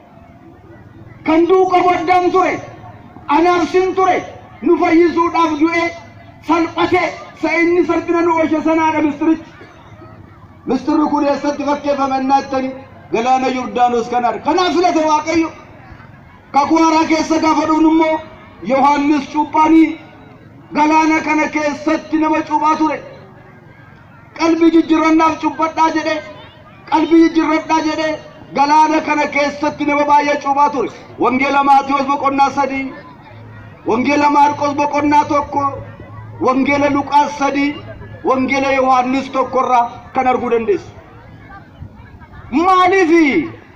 kan du'uu qabu addaam ture anaafsin ture nu fayyisuudhaaf du'e salphate sa inni salphina nu oolche sanaadha mistirichi mistirri kun eessatti fakkeeffame ennaa jettani galaana Yordaanos kanaadha kanaaf filate waaqayyo kakuu haaraa keessa gaafa dhufnu immoo Yohaannis cuuphaanii galaana kana keessatti nama cuuphaa ture qalbii jijjiirrannaaf cuuphadhaa jedhe qalbii jijjiirradhaa jedhe galaana kana keessatti nama baay'ee cuuphaa ture wangeela Maatiyos boqonnaa sadii wangeela Maarqos boqonnaa tokko wangeela Luqaas sadii wangeela Yohaannis tokkorraa kan arguu dandeessu maaliifi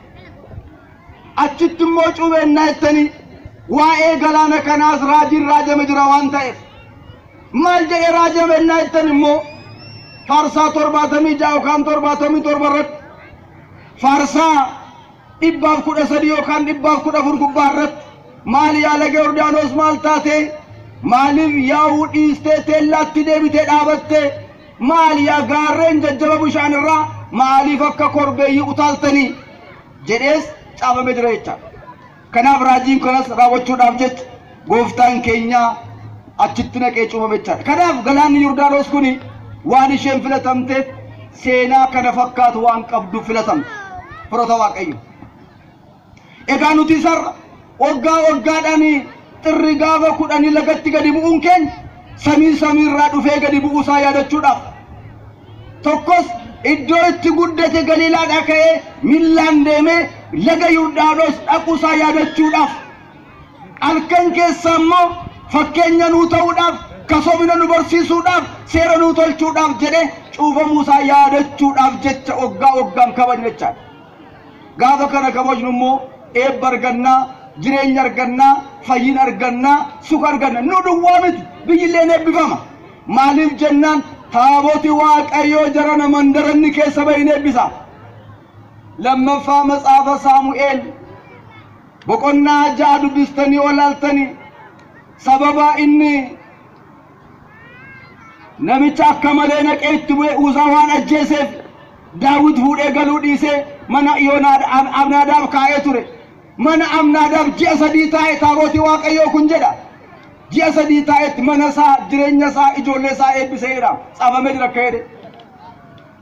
achitti immoo cuuphennaa jettanii waa'ee galaana kanaas raajiin raajame jira waan ta'eef maal jedhee raajame ennaa jettan immoo faarsaa torbaatamii ja'a yookaan torbaatamii torba irratti faarsaa dhibbaaf kudha sadii yookaan dhibbaaf kudha afur gubbaa irratti maal yaa laga Yordaanos maal taate maaliif yaa'uu dhiistee teellaatti deebitee dhaabatte maal yaa gaarreen jajjaba bishaan irraa maaliif akka korbeeyyii utaaltanii jedhees caafamee jira jechaadha kanaaf raajiin kanas raawwachuudhaaf jecha gooftaan keenya achitti naqee cuufame jechaadha kanaaf galaanni Yordaanos kuni waan isheen filatamteef seenaa kana fakkaatu waan qabdu filatamte firoota waaqayyo egaa nuti isarra waggaa waggaadhaan xirri gaafa kudhanii lagatti gadi bu'uun keenya samii samiirraa dhufee gadi bu'uusaa yaadachuudhaaf tokkos iddoo itti guddate Galiilaadhaa ka'ee miillaan deemee laga Yordaanos dhaquusaa yaadachuudhaaf halkan keessa immoo fakkeenya nuu ta'uudhaaf kasobina nu barsiisuudhaaf seera nuu tolchuudhaaf jedhee cuufamuusaa yaadachuudhaaf jecha waggaa waggaan kabajna jechaadha gaafa kana kabajnu immoo eebba argannaa jireenya argannaa fayyina argannaa suka arganna nu duwwaa miti biyyilleen eebbifama maaliif jennaan taaboti waaqayyoo jarana mandaranni keessa bahin eebbisa lammaffaa matsaafa Saamu'eel boqonnaa ja'a dubbistanii olaaltanii sababa inni namicha akka malee naqee itti bu'e Uzaa waan ajjeeseef Daawit fuudhee galuu dhiisee mana Abnaadaab kaa'ee ture mana Abnaadaab ji'a sadii taa'e taaboti waaqayyoo kun jedha ji'a sadii taa'etti mana isaa jireenya isaa ijoollee isaa eebbiseera caafamee jira akka jedhe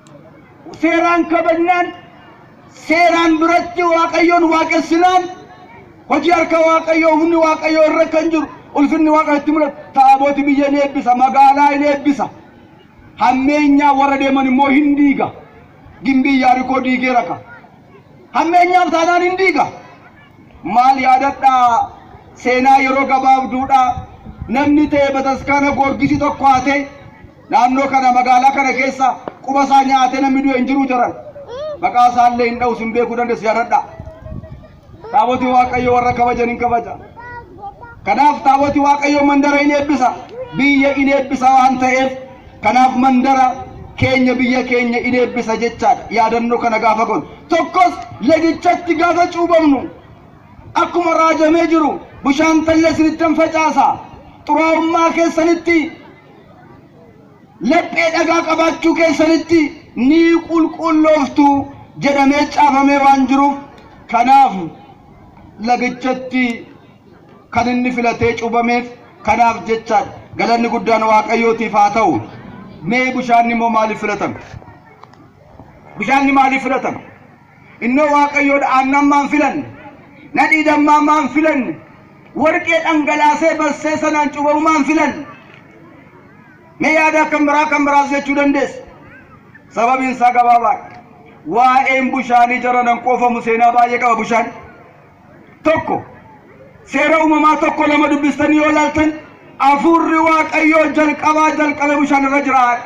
seeraan kabajnaan seeraan biratti waaqayyoon waaqessinaan hojii harka waaqayyoo humni waaqayyoo irra kan jiru ulfinni waaqayyotti mul'atu taaboti biyya ni eebbisa magaalaa ni eebbisa hammeenyaa warra deeman immoo hin diiga gimbii Yaarikoo diigeera ka hammeenyaaf taanaan hin diiga maal yaadadhaa seenaa yeroo gabaabduudha namni ta'e bataskaana Goorgisii tokko haate naannoo kana magaalaa kana keessa quba isaa nyaate namni du'e hin jiru jiran maqaa isaallee hin dha'u sin beekuu dandeessu yaadadhaa taaboti waaqayyo warra kabajan hin kabaja kanaaf taaboti waaqayyo mandara hin eebbisa biyya hin eebbisa waan ta'eef kanaaf mandara keenya biyya keenya hin eebbisa jechaadha yaadannoo kana gaafa gon tokkos lagichatti gaafa cuubamnu akkuma raajamee jiru bishaan tallee sinittan facaasa xuraa'ummaa keessanitti laphee dhagaa qabaachuu keessanitti ni qulqullooftu jedhamee caafamee waan jiruuf kanaaf lagichatti kan inni filatee cuubameef kanaaf jechaadha galanni guddaan waaqayyootiif haa ta'u mee bishaan immoo maaliif filatame bishaan maaliif filatame innoo waaqayyoodha aannan maan filanne nadhii dammaa maan filanne warqee dhangalaasee bassee sanaan cuubamu maan filanne mee yaada kan biraa kan biraas jechuu dandeessa sababiin isaa gabaabaadha waa'een bishaanii jaranan qoofamu seenaa baay'ee qaba bishaan tokko seera uumamaa tokko lama dubbistanii yoo laaltan afurri waaqayyoo jalqabaa jalqabe bishaan irra jiraadha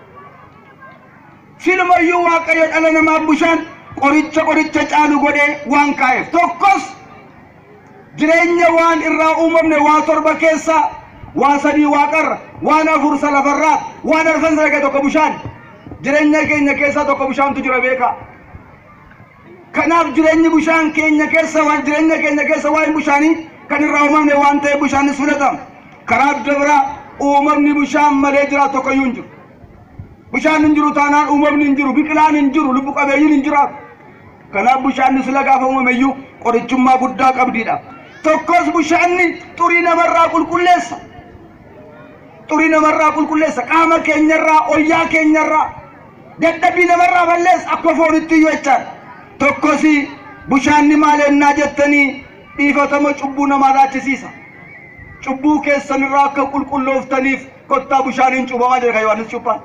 silumayyuu waaqayyo dhala namaaf bishaan qoricha qoricha caalu godhee waan kaa'eef tokkos jireenya waan irraa uumamne waa torba keessaa waa sadii waaqarra waan afur lafarraa waan arfan sadaqee tokko bishaan jireenya keenya keessaa tokko bishaantu jira beeka kanaaf jireenyi bishaan keenya keessa waan jireenya keenya keessa waan bishaanii kan irraa uumamne waan ta'e bishaanis filatama karaa dabraa uumamni bishaan malee jira tokko iyyuu hin jiru bishaan hin jiru taanaan uumamni hin jiru biqilaan hin jiru lubbu qabeeyyiin hin jiraatu kanaaf bishaan sila gaafa uumame iyyuu qorichummaa guddaa qabdiidha tokkos bishaanni xurii namarraa qulqulleessa xurii namarraa qulqulleessa qaama keenyarraa oyyaa keenyarraa dadhabbii namarraa balleessa akka foonitti iyyuu jechaadha tokkosi bishaanni maal ennaa jettanii dhiifatama cubbuu namaa laachisiisa cubbuu keessanirraa akka qulqullooftaniif kottaa bishaaniin cuubamaa jira kan Yohaannis Cuuphaan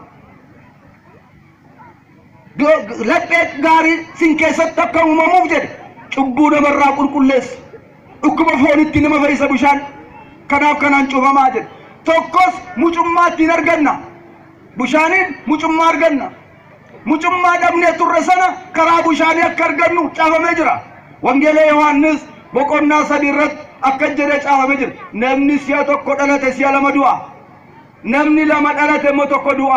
laphee gaarii sin keessatti akka uumamuuf jedhe cubbuu namarraa qulqulleessa dhukkuba foonitti nama fayyisa bishaan kanaaf kanaan cuubamaa jedhe tokkos mucummaa ittiin arganna bishaaniin mucummaa arganna mucummaa dhabnee turre sana karaa bishaanii akka argannu caafamee jira wangeela Yohaannis boqonnaa sadii irratti akka jedhee caafamee jira namni si'a tokko dhalate si'a lama du'a namni lama dhalate immoo tokko du'a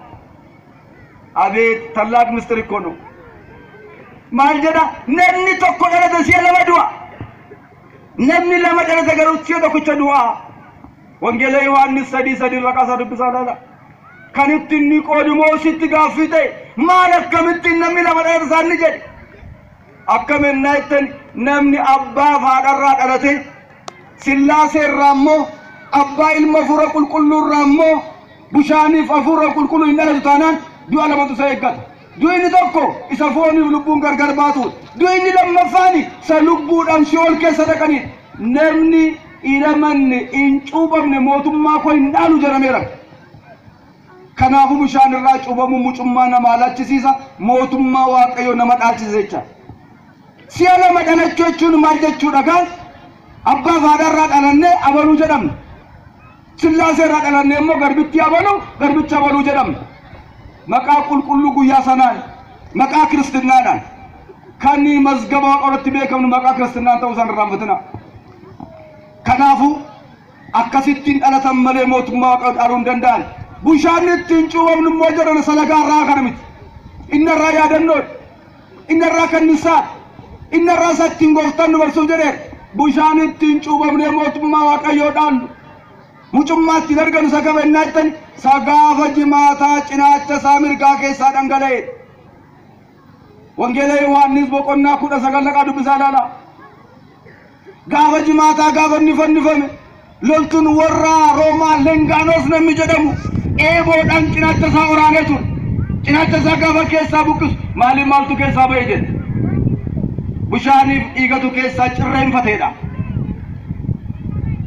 abeet tallaaq mistiri kono maal jedha namni tokko dhalate si'a lama du'a namni lama dhalate garuu si'a tokkicha du'a wangeela Yohaannis sadii sadii irra qasa dubbisaa laala kan ittiin Niqoodimoositti gaaffii ta'e maal akkamittiin namni lama dhalate isaanni jedhe akkamiin naayittan namni abbaa fi haadharraa dhalate Sillaasee irraa immoo abbaa ilma hafuura qulqulluu irraa immoo bishaaniif hafuura qulqulluu hin dhalatu taanaan du'a lamatu isa eeggata du'inni tokko isa fooniif lubbuun gargar baatu du'inni lammaffaan isa lubbuudhaan Si'ool keessa dhaqanii namni ilamanne hin cuubamne mootummaa koo hin dhaalu jedhameera kanaafuu bishaan irraa cuubamu mucummaa namaa laachisiisa mootummaa waaqayyoo nama dhaalchisa jecha si'a lama dhalachuu jechuun maal jechuudha gaan abbaa fi haadharraa dhalannee abaluu jedhamna Sillaasee irraa dhalannee immoo garbitti abaluu garbicha abaluu jedhamna maqaa qulqulluu guyyaa sanaan maqaa kiristaanaadhaan kan mazgaba waaqoratti beekamnu maqaa kiristaanaa ta'uu isaan irraanfatina kanaafuu akkasittiin dhalatan malee mootummaa waaqayyoo dhaaluu hin danda'an bishaan ittiin cuubamnu immoo jedhan salagaa irraa kana miti inni irraa yaadannoodha inni irraa kannisaa inni irraa isa ittiin gooftaan nu barsuuf jedheera bishaan ittiin cuubamnee mootummaa waaqayyoo dhaallu mucummaa ittiin arganu isa qabannaa jettan isa gaafa jimaataa cinaacha isaa mirgaa keessaa dhangala'e wangeela Yohaannis boqonnaa kudha sagal laqaa dubbisaa laala gaafa jimaataa gaafa inni fannifame loltuun warra Roomaa Lengaanos namni jedhamu eeboodhaan cinaacha isaa waraanee ture cinaacha isaa gaafa keessaa buqqisu maaliif maaltu keessaa ba'e jedhe bishaaniif dhiigatu keessaa cirreenfateedha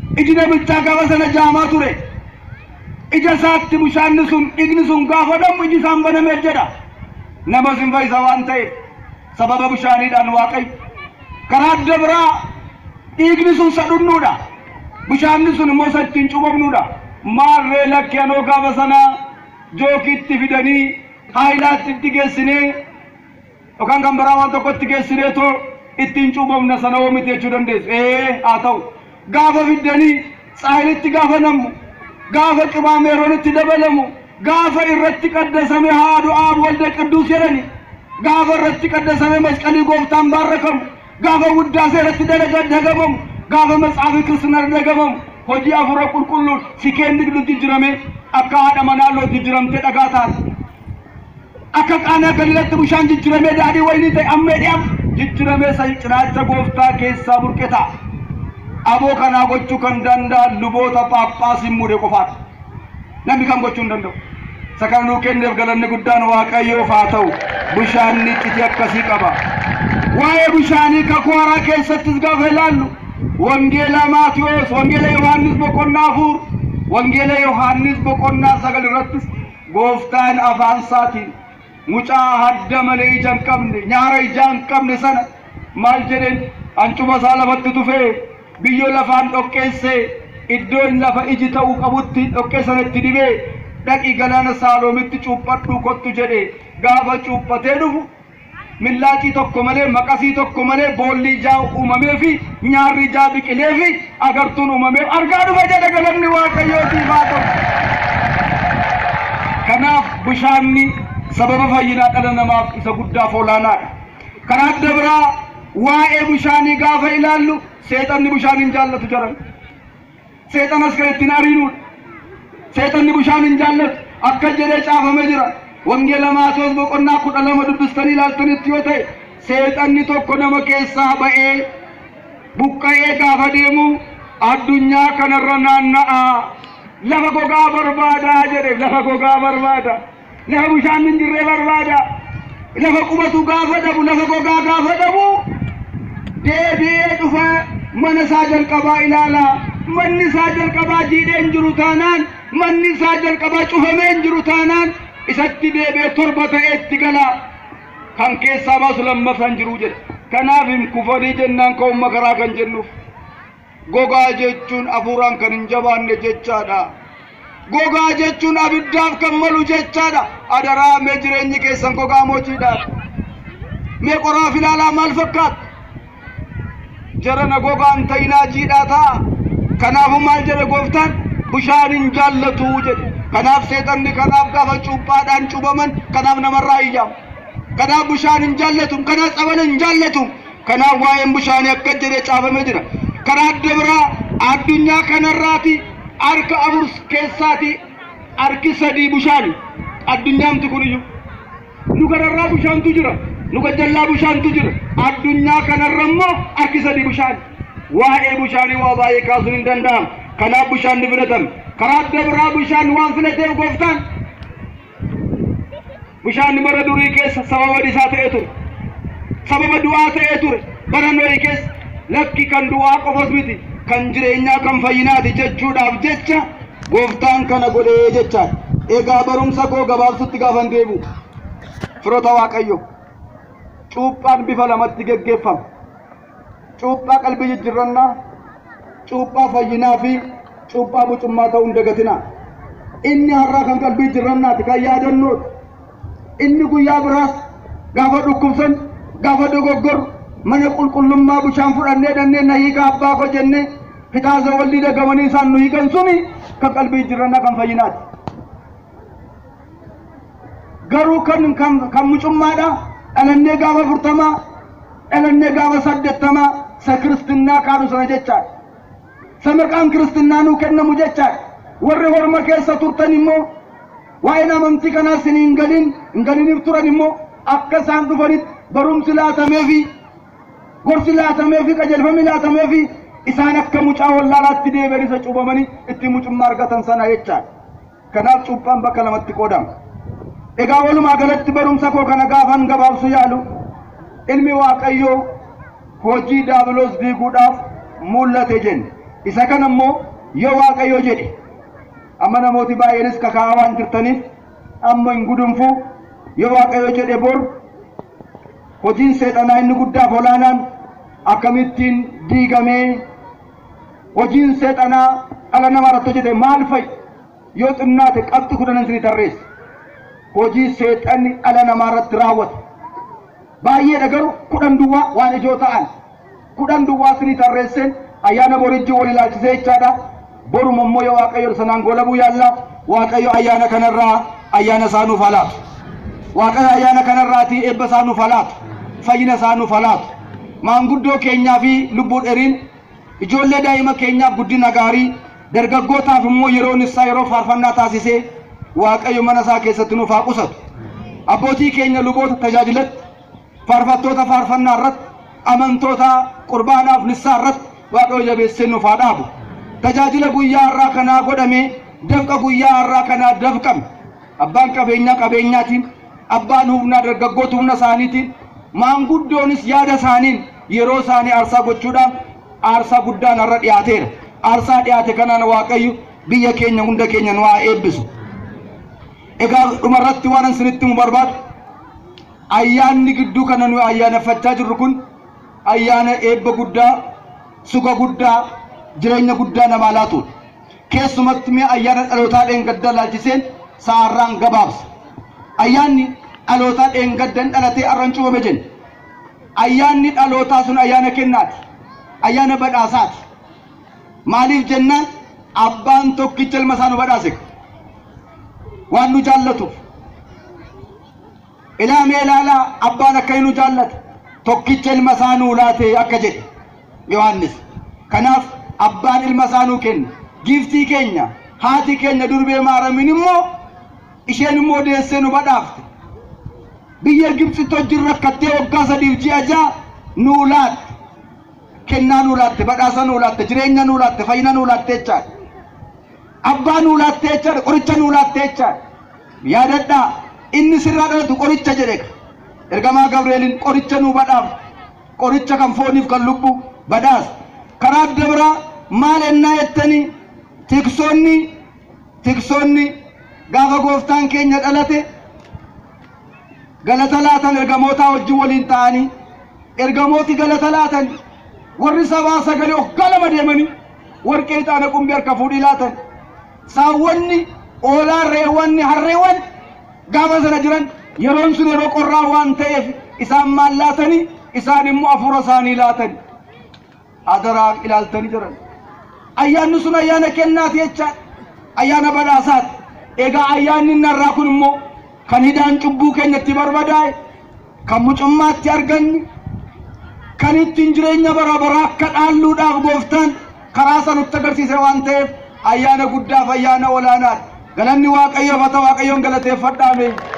ijina bilchaa gaafa sana jaamaa ture ija isaatti bishaanni sun dhiigni sun gaafa dhamu iji isaan banamee jedha nama sinfa isa waan ta'eef sababa bishaaniidhaan waaqayyo karaa adda biraa dhiigni sun sadhunnuudha bishaanni sun immoo isa ittiin cubamnuudha maarree lakkianoo gaafa sana jookiitti fidanii haayilaatti itti geessinee yookaan kan biraa waan tokkotti geessinee too ittiin cubamna sana oomiti jechuu dandeessu ee haa ta'u gaafa fiddanii saayilitti gaafa nammu gaafa qimaameeroonitti dabalamu gaafa irratti qaddasame haadhu aab walda qidduus jedhani gaafa irratti qaddasame masqalii gooftaan baarrakamu gaafa wuddaasee irratti dagamamu gaafa matsaafi ክርስትና dagamamu hojii afura qulqulluun sikeen digdutti jirame akka haadha manaa lootti jiramte dhagaa taate akka qaanaa galiilatti bishaan jijjiramee daadhii wayinii ta'e ammee dhi'am jijjiramee cinaacha gooftaa keessaa burqeta aboo kanaa gochuu kan danda'an luboota phaaphaasiin muude qofaadha namni kan gochuu hin danda'u sakan nuu kenneef galanni guddaan waaqayyoof haa ta'u bishaanni iccitii akkasii qaba waa'ee bishaanii kakuu haaraa keessattis gaafa ilaallu wangeela maatiyos wangeela yohaannis boqonnaa afur wangeela yohaannis boqonnaa sagal irrattis gooftaan afaan isaatiin mucaa hadda malee ija hin qabne nyaara ija hin qabne sana maal jedheen ancuma isaa lafatti tufee biyyoo lafaan dhoqqeessee iddoo lafa iji ta'uu qabutti dhoqqee sanatti dibee dhaqi galaana saaloomitti cuuphadhu kottu jedhe gaafa cuuphatee dhufu millaacii tokko malee maqasii tokko malee boolli ijaa uumamee fi nyaarri ijaa biqilee fi agartuun uumamee argaa dhufa jedhe galanni waaqayyootiif haa ta'u. Kanaaf bishaanni sababa fayyinaa dhala namaaf isa guddaaf olaanaadha. Karaa adda biraa waa'ee bishaanii gaafa ilaallu seexanni bishaan hin jaallatu jedhan. Seexanas kan ittiin ariinuudha. Seexanni bishaan hin jaallatu akka jedhee caafamee jira. Wangeela Maatiyos boqonnaa kudha lama dubbistanii ilaaltanitti yoo ta'e seexanni tokko nama keessaa ba'ee buqqa'ee gaafa deemu addunyaa kanarra naanna'a lafa gogaa barbaada jedhe lafa gogaa barbaada lafa bishaan hin jirre barbaada lafa qubatu gaafa dhabu lafa gogaa gaafa dhabu deebi'ee dhufa mana isaa jalqabaa ilaala manni isaa jalqabaa jiidheen jiru taanaan manni isaa jalqabaa cufameen jiru taanaan isatti deebi'ee torba ta'eetti gala kan keessaa baasu lammaffaan jiru jedhe kanaaf hin kufanii jennaan ka'uun makaraa kan jennuuf gogaa jechuun afuuraan kan hin jabaanne jechaadha gogaa jechuun abiddaaf kan malu jechaadha adaraa mee jireenyi keessan gogaa mootiidhaaf mee qoraaf ilaalaa maal fakkaata jarana gogaan ta'inaa jiidhaa ta'a kanaafuu maal jedhe gooftaan bishaan hin jaallatu jedhe kanaaf seexanni kanaaf gaafa cuuphaadhaan cuubaman kanaaf namarraa iyyamu kanaaf bishaan hin jaallatu kanaaf tsabala hin jaallatu kanaaf waa'een bishaanii akka jedhee caafamee jira karaa adda biraa addunyaa kanarraati harka afur keessaati harki sadii bishaani addunyaamti kuniyyuu nu kanarraa bishaantu jira nu gajjallaa bishaantu jira addunyaa kanarra immoo harki sadii bishaani waa'ee bishaanii waa baay'ee kaasuun hin danda'amu kanaaf bishaan ni filatame karaa adda biraa bishaan waan filateef gooftaan bishaan bara durii keessa sababa isaa ta'ee ture sababa du'aa ta'ee ture bara Nohii keessa lakki kan du'aa qofas miti kan jireenyaa kan fayyinaati jechuudhaaf jecha gooftaan kana godhee jechaadha egaa barumsa koo gabaabsutti gaafan deebi'u firoota waaqayyo cuuphaan bifa lamatti geggeeffama cuuphaa qalbii jijjiirrannaa cuuphaa fayyinaa fi cuuphaa bucummaa ta'uu hin dagatinaa inni har'aa kan qalbii jijjiirrannaati kan yaadannoodha inni guyyaa biraas gaafa dhukkubsan gaafa dogoggoru mana qulqullummaa bishaan fudhannee dhannee na hiika abbaa koo jennee fitaasa walii dagamanii isaan nu hiikan suni kan qalbii jijjiirrannaa kan fayyinaati garuu kan kan mucummaadha dhalannee gaafa furtamaa dhalannee gaafa saddeettamaa sa kiristinnaa kaanu sana jechaadha samarqaan kiristinnaa nuu kennamu jechaadha warri horma keessa turtan immoo waa'een amantii kanaas hin galin hin galiniif turan immoo akka isaan dhufanitti barumsi laatameefi gorsi laatameefi qajeelfamni laatameefi isaan akka mucaa wallaalaatti deebi'anii isa cuubamanii itti mucummaa argatan sana jechaadha kanaaf cuuphaan bakka lamatti qoodama egaa walumaa galatti barumsa koo kana gaafan gabaabsu yaalu ilmi waaqayyoo hojii daabiloos diiguudhaaf mul'ate jenne isa kana immoo yoo waaqayyo jedhe amma namooti baay'eenis kakaa'aa waan jirtaniif amma hin gudunfu yoo waaqayyo jedhe bor hojiin seexanaa inni guddaaf olaanaan akkamittiin diigamee hojiin seexanaa dhala namaa irratti hojjete maal fa'i yoo xinnaate qabxi kudhan isinii tarreessa hojii seexanni dhala namaa irratti raawwate baay'eedha garuu kudhan duwwaa waan ijoo ta'an kudhan duwwaa isinii tarreesseen ayyaana borijji wal ilaalchisee jechaadha boruma immoo yoo waaqayyo sanaan goolabuu yaalla waaqayyo ayyaana kanarraa ayyaana isaa nuuf halaatu waaqayyo ayyaana kanarraatii eebba isaa nuuf halaatu fayyina isaa nuuf halaatu maanguddoo keenyaa fi lubbuu dheeriin ijoollee daa'ima keenyaaf guddina gaarii dargaggootaaf immoo yeroon isaa yeroo faarfannaa taasisee waaqayyo mana isaa keessatti nuuf haa qusatu abbootii keenya luboota tajaajilatti faarfattoota faarfannaa irratti amantoota qurbaanaaf nissaa irratti waaqayyo jabeessee nuuf haa dhaabu tajaajila guyyaa irraa kanaa godhame dafqa guyyaa irraa kanaa dafqame abbaan qabeenyaa qabeenyaatiin abbaan humnaa dargaggoota humna isaaniitiin maanguddoonis yaada isaaniin yeroo isaanii aarsaa gochuudhaan aarsaa guddaan irra dhiyaateera aarsaa dhiyaate kanaan waaqayyo biyya keenya hunda keenya nu haa eebbisu egaa dhumarratti waan isinitti mu barbaadu ayyaanni gidduu kana nu ayyaaneffachaa jirru kun ayyaana eebba guddaa suga guddaa jireenya guddaa namaa laatuudha keessumatti mee ayyaana dhalootaa dheengaddaa laalchiseen sa'aarraan gabaabsa ayyaanni dhalootaa dheengaddan dhalatee arran cuubame jenna ayyaanni dhalootaa sun ayyaana kennaati ayyaana badhaasaati maaliif jennaan abbaan tokkicha ilma isaa nu badhaase waan nu jaallatuuf ilaamee ilaalaa abbaan akka nu jaallate tokkicha ilma isaa nuu laate akka jedhe Yohaannis kanaaf abbaan ilma isaa nuu kenne giiftii keenya haati keenya durbee maaramin immoo isheen immoo deessee nu badhaafte biyya Gibxitti hojii rakkattee waggaa sadiif ji'a ja'a nuu laatte kennaa nuu laatte badhaasa nuu laatte jireenya nuu laatte fayyina nuu laatte jechaadha abbaa nuu laatte jechaadha qoricha nuu laatte jechaadha yaadadhaa inni sirraa dhalatu qoricha jedhe ergamaa Gabreeliin qoricha nuu badhaafte qoricha kan fooniif kan lubbu badhaasa karaa adda biraa maal ennaa jettanii tiksoonni tiksoonni gaafa gooftaan keenya dhalate galata laatan ergamootaa wajjin waliin ta'anii ergamooti galata laatan warri sabaa sagalee hoggaa lama deemanii warqee ixaana qumbii harka fuudhii laatan saawwanni oolaan reewwanni harreewwan gaafa sana jiran yeroon sun yeroo qorraa waan ta'eef isaan maal laatanii isaan immoo hafuura isaanii laatan adaraa ilaaltanii jiran ayyaanni sun ayyaana kennaati jecha ayyaana badhaasaati egaa ayyaanni narraa kun immoo kan hidhaan cubbuu keenyatti barbadaa'e kan mucummaatti arganni kan ittiin jireenya bara baraa akka dhaalluudhaaf gooftaan karaa sanutti agarsiise waan ta'eef ayyaana guddaaf ayyaana olaanaadha galanni waaqayyoof haa ta'u waaqayyoon galateeffadhaame